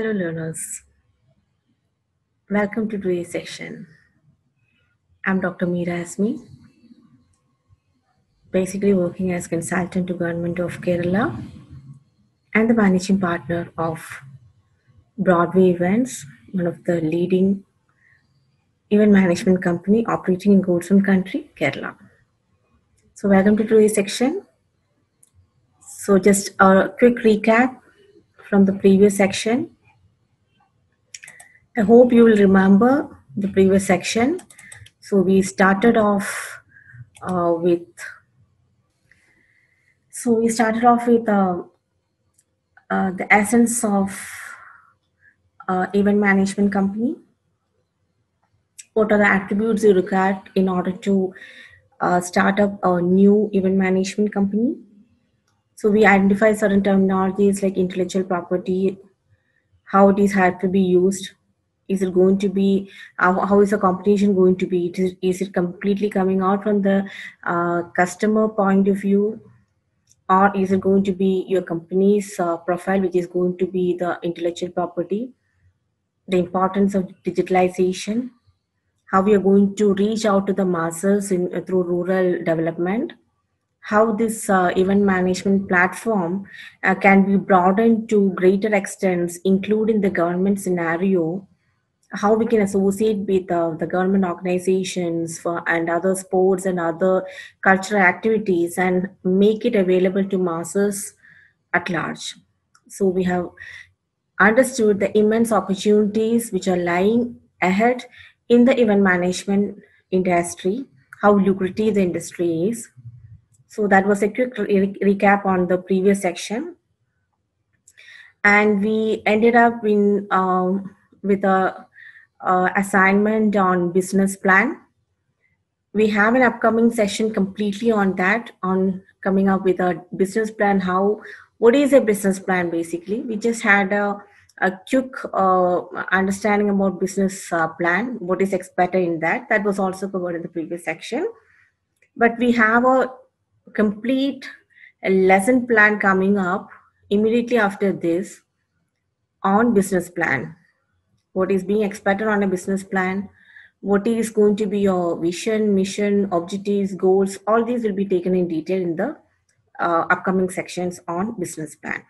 Hello learners, welcome to today's section. I'm Dr. Meera Asmi, basically working as consultant to Government of Kerala and the managing partner of Broadway Events, one of the leading event management company operating in Golden Country, Kerala. So welcome to today's section. So just a quick recap from the previous section. I hope you will remember the previous section. So we started off with the essence of event management company. What are the attributes you require in order to start up a new event management company? So we identify certain terminologies like intellectual property, how it is had to be used. Is it going to be, how is the competition going to be? Is it completely coming out from the customer point of view? Or is it going to be your company's profile, which is going to be the intellectual property? The importance of digitalization, how we are going to reach out to the masses through rural development, how this event management platform can be broadened to greater extents, including the government scenario, how we can associate with the government organizations and other sports and other cultural activities and make it available to masses at large. So we have understood the immense opportunities which are lying ahead in the event management industry, how lucrative the industry is. So that was a quick recap on the previous section. And we ended up with a assignment on business plan. We have an upcoming session completely on that, on coming up with a business plan. What is a business plan basically? We just had a quick understanding about business plan, what is expected in that. That was also covered in the previous section. But we have a complete lesson plan coming up immediately after this on business plan. What is being expected on a business plan? What is going to be your vision, mission, objectives, goals? All these will be taken in detail in the upcoming sections on business plan.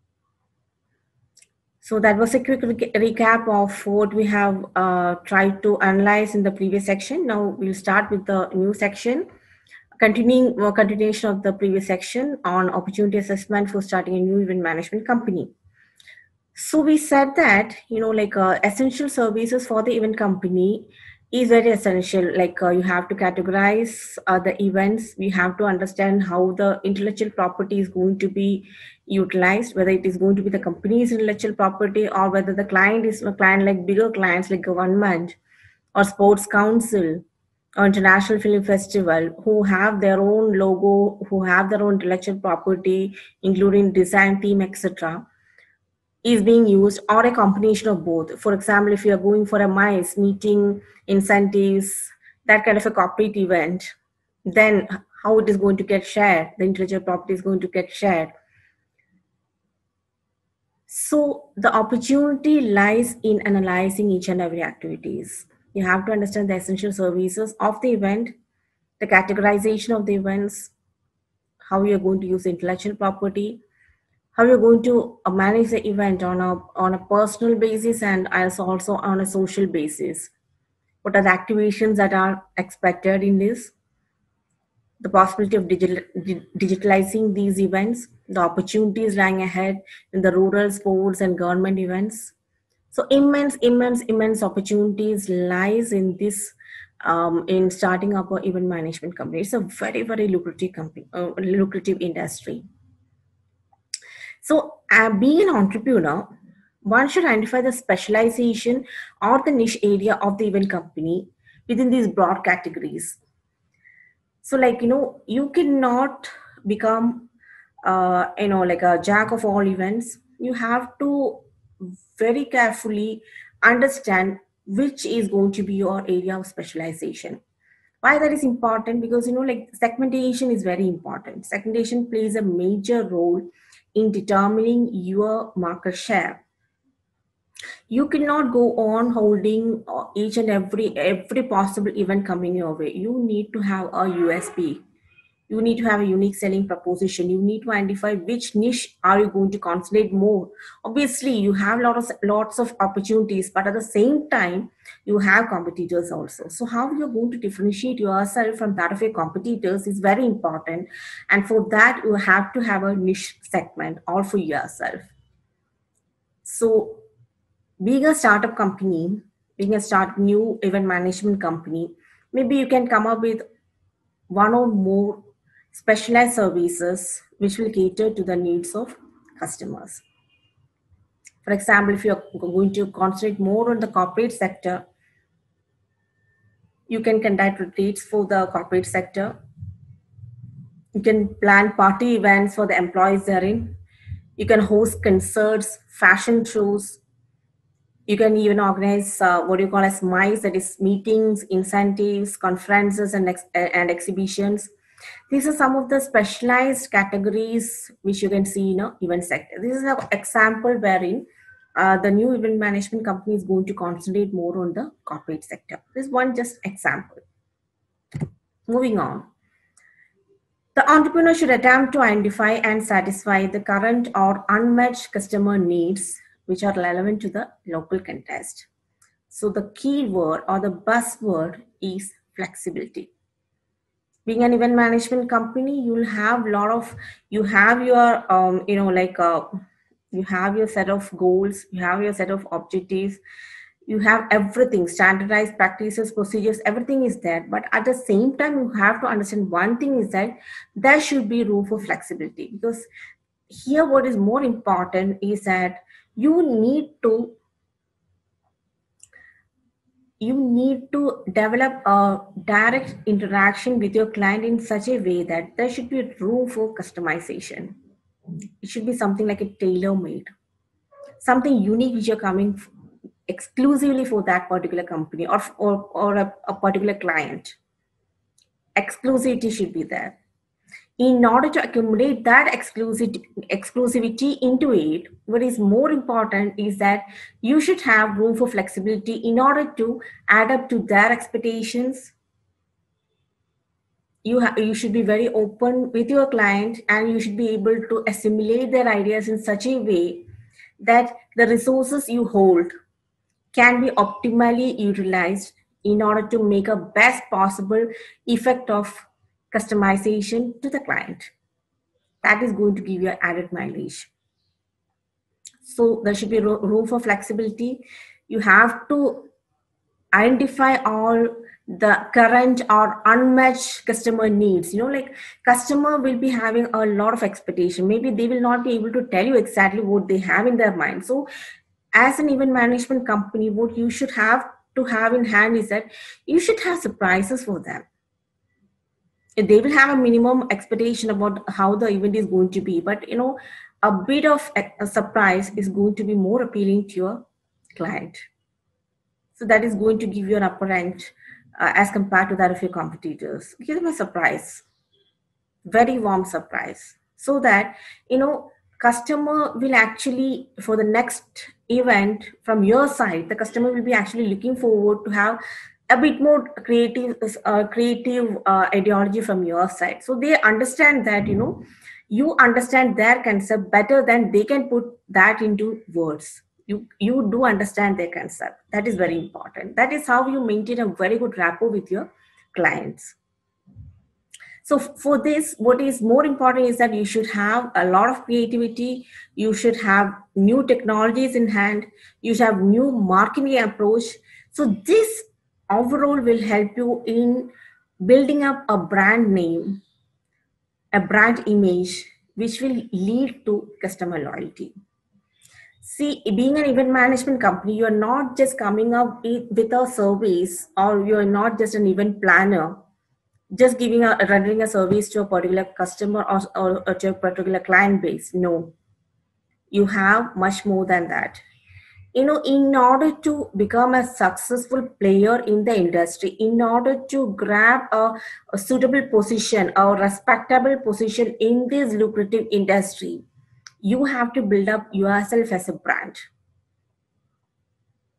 So that was a quick recap of what we have tried to analyze in the previous section. Now we'll start with the new section, continuation of the previous section on opportunity assessment for starting a new event management company. So we said that, essential services for the event company is very essential. You have to categorize the events. We have to understand how the intellectual property is going to be utilized, whether it is going to be the company's intellectual property or whether the client is a client like bigger clients like government or sports council or international film festival who have their own logo, who have their own intellectual property, including design, theme, etc is being used, or a combination of both. For example, if you are going for a MICE meeting, incentives, that kind of a corporate event, then how it is going to get shared, the intellectual property is going to get shared. So the opportunity lies in analyzing each and every activities. You have to understand the essential services of the event, the categorization of the events, how you're going to use intellectual property, how you're going to manage the event on a personal basis and also on a social basis. What are the activations that are expected in this? The possibility of digitalizing these events, the opportunities lying ahead in the rural sports and government events. So immense opportunities lies in this in starting up an event management company. It's a very lucrative company, lucrative industry. So, being an entrepreneur, one should identify the specialization or the niche area of the event company within these broad categories. So, you cannot become, like a jack of all events. You have to very carefully understand which is going to be your area of specialization. Why that is important? Because segmentation is very important. Segmentation plays a major role in determining your market share. You cannot go on holding each and every possible event coming your way. You need to have a USP. You need to have a unique selling proposition. You need to identify which niche are you going to concentrate more. Obviously you have lots of opportunities, but at the same time you have competitors also. So how you're going to differentiate yourself from that of your competitors is very important, and for that you have to have a niche segment all for yourself. So being a startup company, being a start new event management company, maybe you can come up with one or more specialized services which will cater to the needs of customers. For example, if you're going to concentrate more on the corporate sector, you can conduct retreats for the corporate sector. You can plan party events for the employees therein. You can host concerts, fashion shows. You can even organize what you call as MICE, that is meetings, incentives, conferences, and exhibitions. These are some of the specialized categories which you can see in a event sector. This is an example wherein the new event management company is going to concentrate more on the corporate sector. This is one just example. Moving on. The entrepreneur should attempt to identify and satisfy the current or unmet customer needs which are relevant to the local context. So the key word or the buzzword is flexibility. Being an event management company, you'll have a lot of, you have your you have your set of goals, you have your set of objectives, you have everything standardized practices, procedures, everything is there. But at the same time you have to understand one thing is that there should be room for flexibility, because here what is more important is that you need to you need to develop a direct interaction with your client in such a way that there should be room for customization. It should be something like a tailor made, something unique which you're coming exclusively for that particular company or a particular client. Exclusivity should be there. In order to accommodate that exclusivity into it, what is more important is that you should have room for flexibility in order to add up to their expectations. You should be very open with your client, and you should be able to assimilate their ideas in such a way that the resources you hold can be optimally utilized in order to make a best possible effect of customization to the client. That is going to give you added mileage. So there should be room for flexibility. You have to identify all the current or unmatched customer needs. Like customer will be having a lot of expectation. Maybe they will not be able to tell you exactly what they have in their mind. So as an event management company, what you should have to have in hand is that you should have surprises for them. They will have a minimum expectation about how the event is going to be, but a bit of a surprise is going to be more appealing to your client. So that is going to give you an upper edge as compared to that of your competitors. Give them a surprise, very warm surprise, so that customer will actually, for the next event from your side, the customer will be actually looking forward to have a bit more creative ideology from your side. So they understand that you understand their concept better than they can put that into words. You do understand their concept. That is very important. That is how you maintain a very good rapport with your clients. So for this, what is more important is that you should have a lot of creativity. You should have new technologies in hand. You should have new marketing approach. So this overall will help you in building up a brand name, a brand image, which will lead to customer loyalty. See, being an event management company, you're not just coming up with a service, or you're not just an event planner just rendering a service to a particular customer or to a particular client base. No, you have much more than that. In order to become a successful player in the industry, in order to grab a suitable position, a respectable position in this lucrative industry, you have to build up yourself as a brand.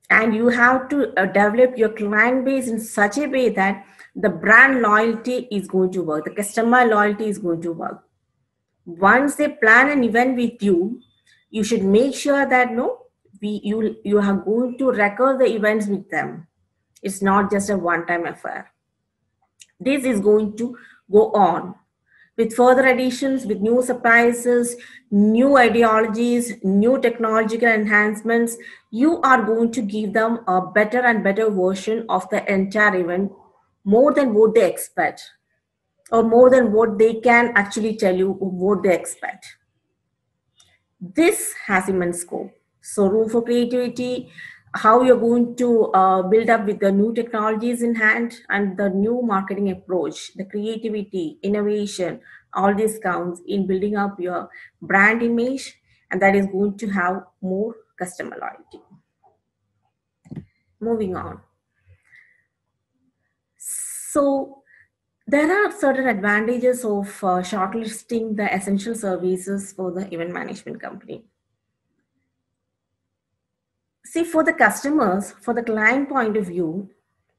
And you have to develop your client base in such a way that the brand loyalty is going to work, the customer loyalty is going to work. Once they plan an event with you, you should make sure that no, you are going to record the events with them. It's not just a one time affair. This is going to go on with further additions, with new surprises, new ideologies, new technological enhancements. You are going to give them a better and better version of the entire event, more than what they expect, or more than what they can actually tell you what they expect. This has immense scope. So, room for creativity, how you're going to build up with the new technologies in hand and the new marketing approach, the creativity, innovation, all this counts in building up your brand image, and that is going to have more customer loyalty. Moving on. So, there are certain advantages of shortlisting the essential services for the event management company. See, for the customers, for the client point of view,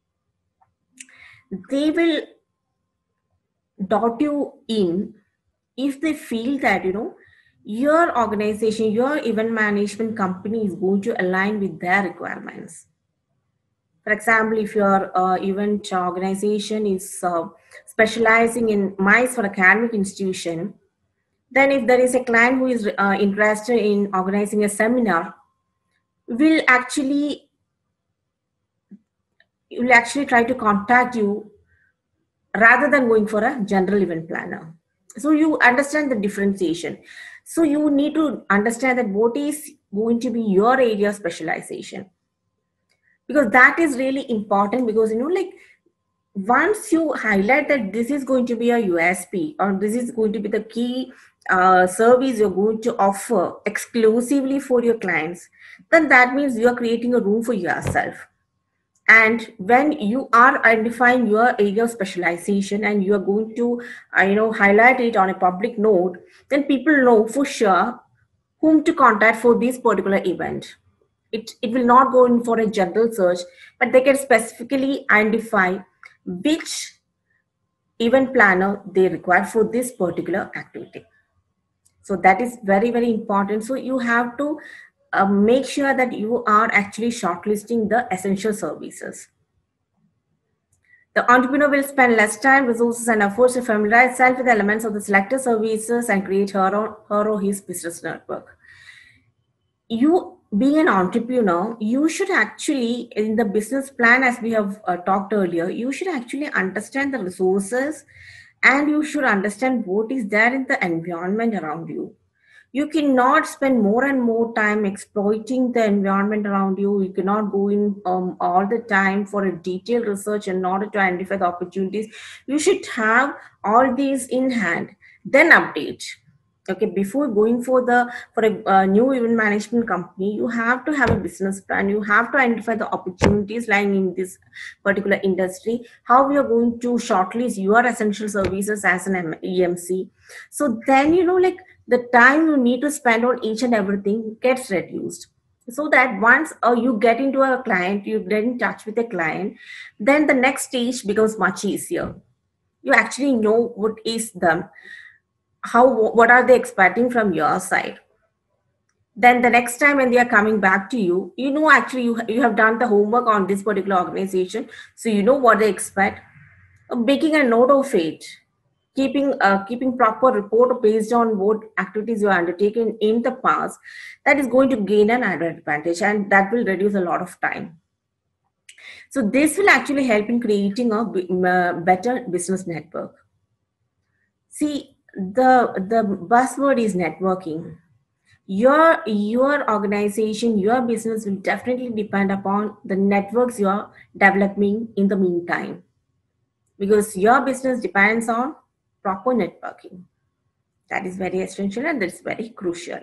they will dot you in if they feel that, your organization, your event management company is going to align with their requirements. For example, if your event organization is specializing in MICE for academic institution, then if there is a client who is interested in organizing a seminar, will actually will actually try to contact you rather than going for a general event planner. So you understand the differentiation. So you need to understand that what is going to be your area of specialization, because that is really important. Because like, once you highlight that this is going to be a USP, or this is going to be the key service you're going to offer exclusively for your clients, then that means you are creating a room for yourself. And when you are identifying your area of specialization and you are going to highlight it on a public note, then people know for sure whom to contact for this particular event. It will not go in for a general search, but they can specifically identify which event planner they require for this particular activity. So that is very, very important. So you have to make sure that you are actually shortlisting the essential services. The entrepreneur will spend less time, resources, and efforts to familiarize itself with the elements of the selected services and create her or his business network. You, being an entrepreneur, you should actually, in the business plan, as we have talked earlier, you should actually understand the resources, and you should understand what is there in the environment around you. You cannot spend more and more time exploiting the environment around you. You cannot go in all the time for a detailed research in order to identify the opportunities. You should have all these in hand, then update. Okay, before going for a new event management company, you have to have a business plan. You have to identify the opportunities lying in this particular industry, how we are going to shortlist your essential services as an EMC. So then, like, the time you need to spend on each and everything gets reduced, so that once you get into a client, you get in touch with a client, then the next stage becomes much easier. You actually know what is them, what are they expecting from your side. Then the next time when they are coming back to you, actually you have done the homework on this particular organization, so you know what they expect. Making a note of it, keeping proper report based on what activities you are undertaking in the past, that is going to gain an added advantage, and that will reduce a lot of time. So this will actually help in creating a better business network. See, the buzzword is networking. Your organization, your business will definitely depend upon the networks you are developing in the meantime, because your business depends on proper networking. That is very essential and that's very crucial.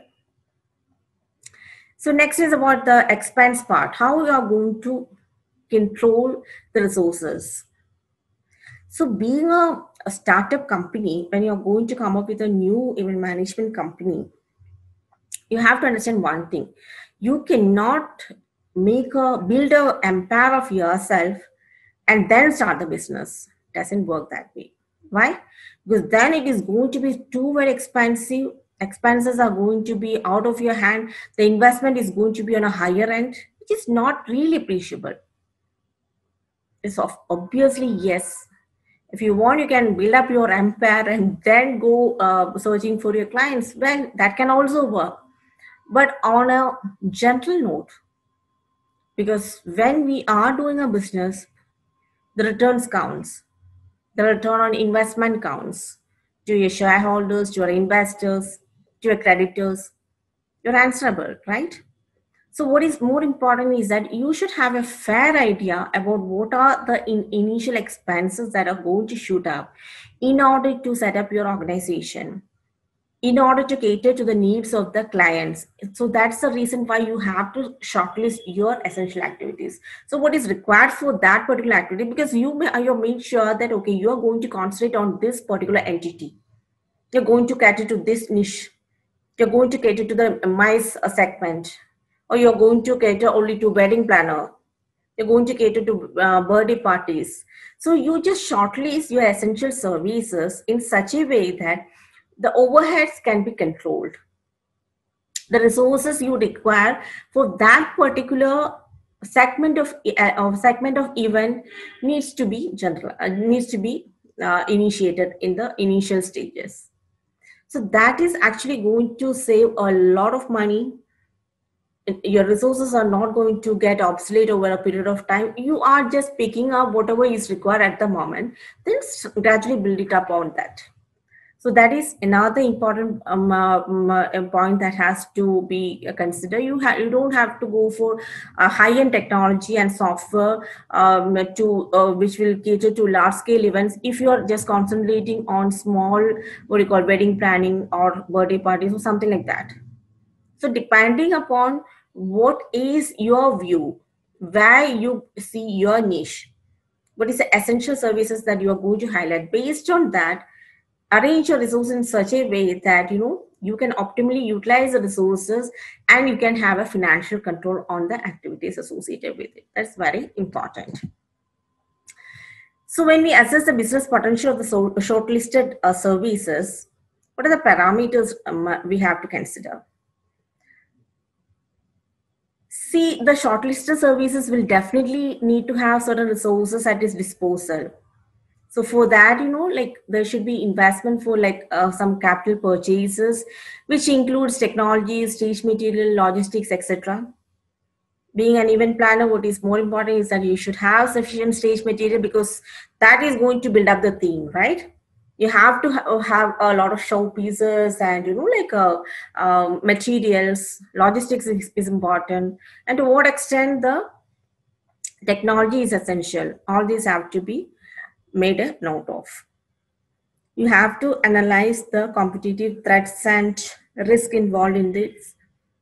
So next is about the expense part, how you are going to control the resources. So being a startup company, when you're going to come up with a new event management company, you have to understand one thing. You cannot build a empire of yourself and then start the business. Doesn't work that way. Why? Because then it is going to be too very expensive. Expenses are going to be out of your hand. The investment is going to be on a higher end, which is not really appreciable. It's obviously yes. If you want, you can build up your empire and then go searching for your clients. Well, that can also work, but on a gentle note, because when we are doing a business, the returns counts. The return on investment counts to your shareholders, to your investors, to your creditors. You're answerable, right? So what is more important is that you should have a fair idea about what are the initial expenses that are going to shoot up in order to set up your organization, in order to cater to the needs of the clients. So that's the reason why you have to shortlist your essential activities. So what is required for that particular activity, because you make sure that okay, you are going to concentrate on this particular entity, you're going to cater to this niche, you're going to cater to the mice segment, or you're going to cater only to wedding planner, you're going to cater to birthday parties. So you just shortlist your essential services in such a way that the overheads can be controlled. The resources you require for that particular segment of event needs to be initiated in the initial stages. So that is actually going to save a lot of money. Your resources are not going to get obsolete over a period of time. You are just picking up whatever is required at the moment, then gradually build it up on that. So that is another important point that has to be considered. You don't have to go for high-end technology and software to which will cater to large-scale events. If you are just concentrating on small, what you call wedding planning or birthday parties or something like that. So depending upon what is your view, where you see your niche, what is the essential services that you are going to highlight, based on that arrange your resources in such a way that you can optimally utilize the resources and you can have a financial control on the activities associated with it. That's very important. So when we assess the business potential of the shortlisted services, what are the parameters we have to consider? See, the shortlisted services will definitely need to have certain resources at its disposal. So for that, like there should be investment for like some capital purchases, which includes technology, stage material, logistics, etc. Being an event planner, what is more important is that you should have sufficient stage material, because that is going to build up the theme, right? You have to have a lot of show pieces and like materials. Logistics is important, and to what extent the technology is essential. All these have to be made a note of. You have to analyze the competitive threats and risk involved in this.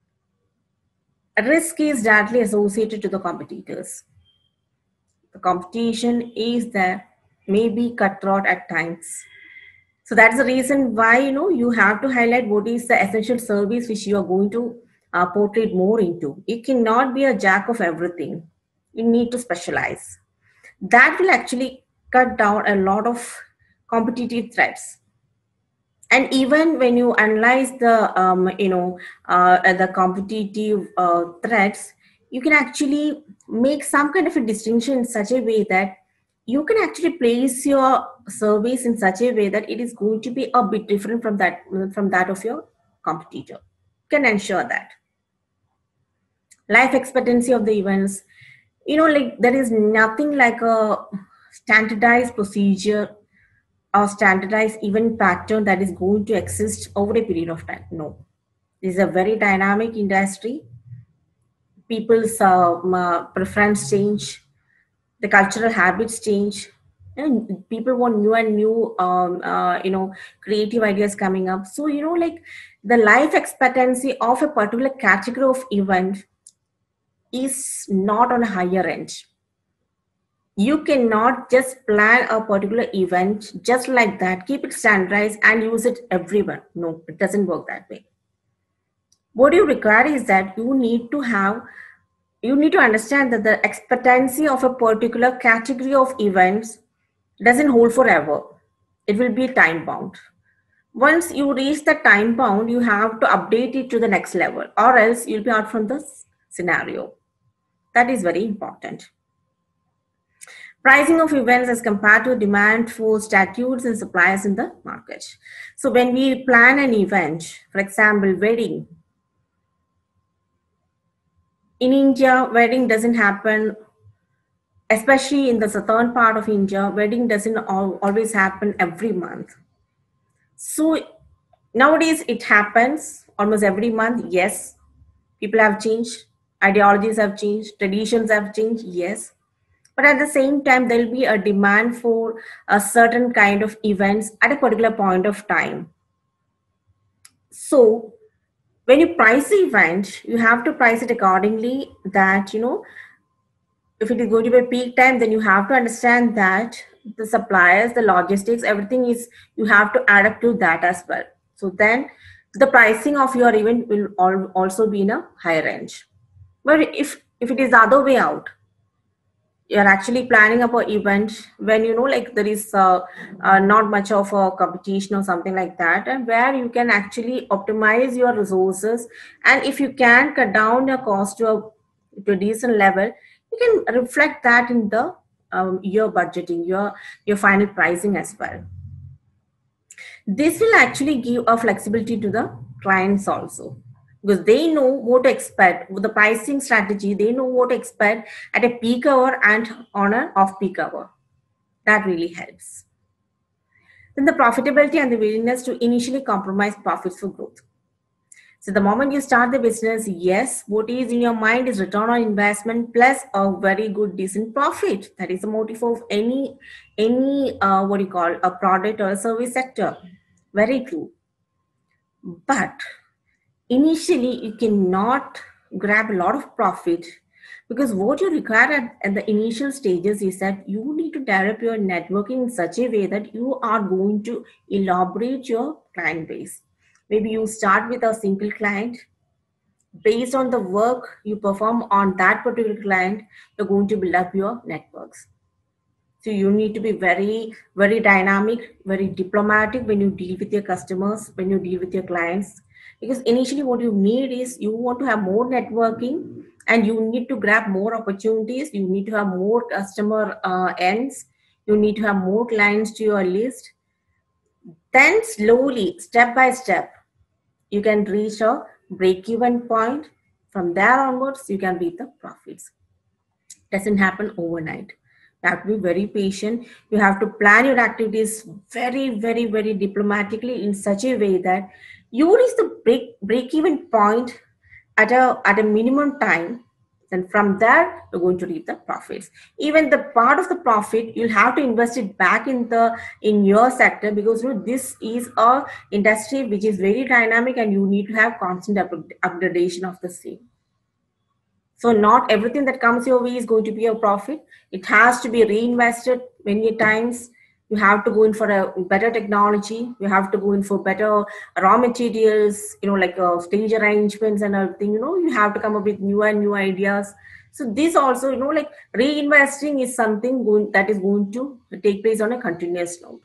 Risk is directly associated to the competitors. The competition is there, may be cutthroat at times. So that's the reason why you have to highlight what is the essential service which you are going to portray more into. You cannot be a jack of everything. You need to specialize. That will actually cut down a lot of competitive threats. And even when you analyze the competitive threats, you can actually make some kind of a distinction in such a way that you can actually place your service in such a way that it is going to be a bit different from that of your competitor. You can ensure that life expectancy of the events, like there is nothing like a standardized procedure or standardized event pattern that is going to exist over a period of time. No, this is a very dynamic industry. People's preference change, the cultural habits change, and people want new and new, creative ideas coming up. So like the life expectancy of a particular category of event is not on a higher end. You cannot just plan a particular event just like that, keep it standardized and use it everywhere. No, it doesn't work that way. What you require is that you need to have you need to understand that the expectancy of a particular category of events doesn't hold forever. It will be time bound. Once you reach the time bound, you have to update it to the next level, or else you'll be out from the scenario. That is very important. Pricing of events as compared to demand for statutes and suppliers in the market. So when we plan an event, for example, wedding, in India, wedding doesn't happen, especially in the southern part of India, wedding doesn't always happen every month. So nowadays it happens almost every month. Yes, people have changed, ideologies have changed, traditions have changed. Yes, but at the same time, there will be a demand for a certain kind of events at a particular point of time. So when you price the event, you have to price it accordingly. That if it is going to be a peak time, then you have to understand that the suppliers, the logistics, everything is, you have to add up to that as well. So then the pricing of your event will also be in a higher range. But if it is the other way out, you're actually planning up an event when like there is not much of a competition or something like that, and where you can actually optimize your resources, and if you can cut down your cost to a decent level, you can reflect that in the your budgeting, your final pricing as well. This will actually give a flexibility to the clients also, because they know what to expect with the pricing strategy. They know what to expect at a peak hour and on an off peak hour. That really helps. Then the profitability and the willingness to initially compromise profits for growth. So the moment you start the business, yes, what is in your mind is return on investment plus a very good decent profit. That is the motive of any what do you call, a product or a service sector. Very true. But initially, you cannot grab a lot of profit, because what you require at the initial stages is that you need to develop your networking in such a way that you are going to elaborate your client base. Maybe you start with a single client. Based on the work you perform on that particular client, you're going to build up your networks. So you need to be very, very dynamic, very diplomatic when you deal with your customers, when you deal with your clients. Because initially, what you need is, you want to have more networking, and you need to grab more opportunities. You need to have more customer ends. You need to have more clients to your list. Then slowly, step by step, you can reach a break-even point. From there onwards, you can reap the profits. Doesn't happen overnight. You have to be very patient. You have to plan your activities very, very, very diplomatically in such a way that you reach the break even point at a minimum time. Then from there, you're going to reap the profits. Even the part of the profit, you'll have to invest it back in your sector, because this is a industry which is very dynamic, and you need to have constant upgradation of the same. So not everything that comes your way is going to be a profit. It has to be reinvested many times. You have to go in for a better technology. You have to go in for better raw materials, like stage arrangements and everything. You have to come up with new and new ideas. So this also, like reinvesting is something that is going to take place on a continuous note.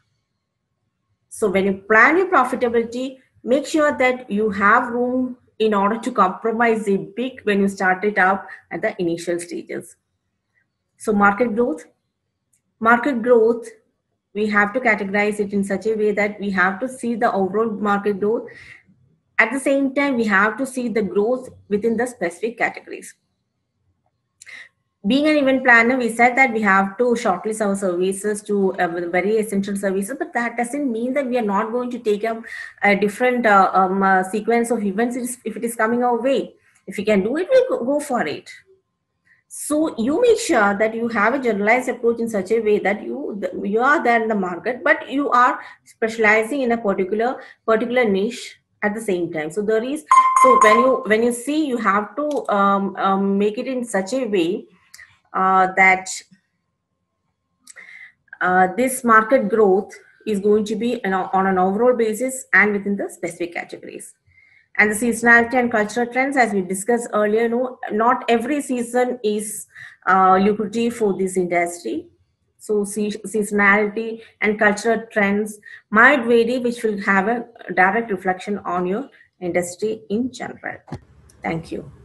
So when you plan your profitability, make sure that you have room in order to compromise a bit when you start it up at the initial stages. So market growth, we have to categorize it in such a way that we have to see the overall market growth. At the same time, we have to see the growth within the specific categories. Being an event planner, we said that we have to shortlist our services to very essential services, but that doesn't mean that we are not going to take up a different sequence of events if it is coming our way. If we can do it, we'll go for it. So you make sure that you have a generalized approach in such a way that you are there in the market, but you are specializing in a particular niche at the same time. So when you see, you have to make it in such a way that this market growth is going to be on an overall basis and within the specific categories. And the seasonality and cultural trends, as we discussed earlier, no, not every season is lucrative for this industry. So seasonality and cultural trends might vary, which will have a direct reflection on your industry in general. Thank you.